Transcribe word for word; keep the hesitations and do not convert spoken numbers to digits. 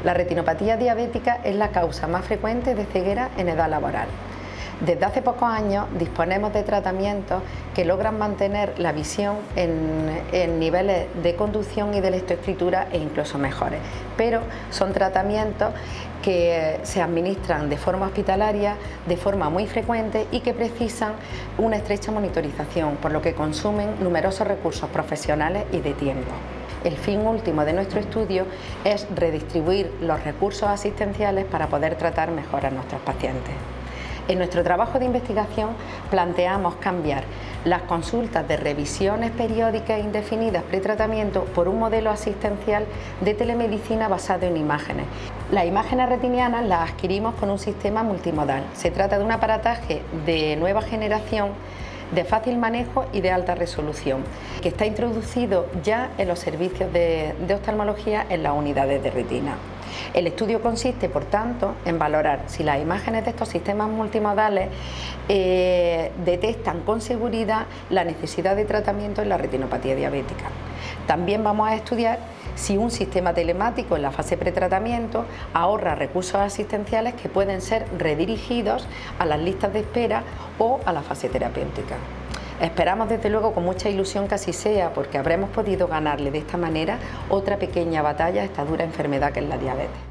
La retinopatía diabética es la causa más frecuente de ceguera en edad laboral. Desde hace pocos años disponemos de tratamientos que logran mantener la visión en, en niveles de conducción y de lectoescritura e incluso mejores, pero son tratamientos que se administran de forma hospitalaria, de forma muy frecuente y que precisan una estrecha monitorización, por lo que consumen numerosos recursos profesionales y de tiempo. El fin último de nuestro estudio es redistribuir los recursos asistenciales para poder tratar mejor a nuestros pacientes. En nuestro trabajo de investigación planteamos cambiar las consultas de revisiones periódicas e indefinidas pretratamiento por un modelo asistencial de telemedicina basado en imágenes. Las imágenes retinianas las adquirimos con un sistema multimodal. Se trata de un aparataje de nueva generación, de fácil manejo y de alta resolución, que está introducido ya en los servicios de, de oftalmología en las unidades de retina. El estudio consiste, por tanto, en valorar si las imágenes de estos sistemas multimodales eh, detectan con seguridad la necesidad de tratamiento en la retinopatía diabética. También vamos a estudiar si un sistema telemático en la fase pretratamiento ahorra recursos asistenciales que pueden ser redirigidos a las listas de espera o a la fase terapéutica. Esperamos desde luego con mucha ilusión que así sea, porque habremos podido ganarle de esta manera otra pequeña batalla a esta dura enfermedad que es la diabetes.